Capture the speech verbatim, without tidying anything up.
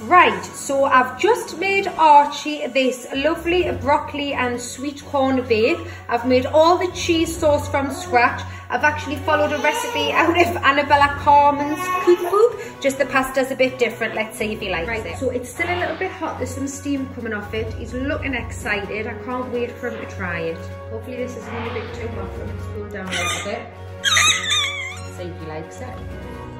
Right, so I've just made Archie this lovely broccoli and sweet corn bake. I've made all the cheese sauce from scratch. I've actually followed a recipe out of Annabella Carmen's cookbook. Just the pasta's a bit different. Let's see if he likes right, it. So it's still a little bit hot. There's some steam coming off it. He's looking excited. I can't wait for him to try it. Hopefully this isn't a bit too hot for him to cool down a little bit. See if he likes it.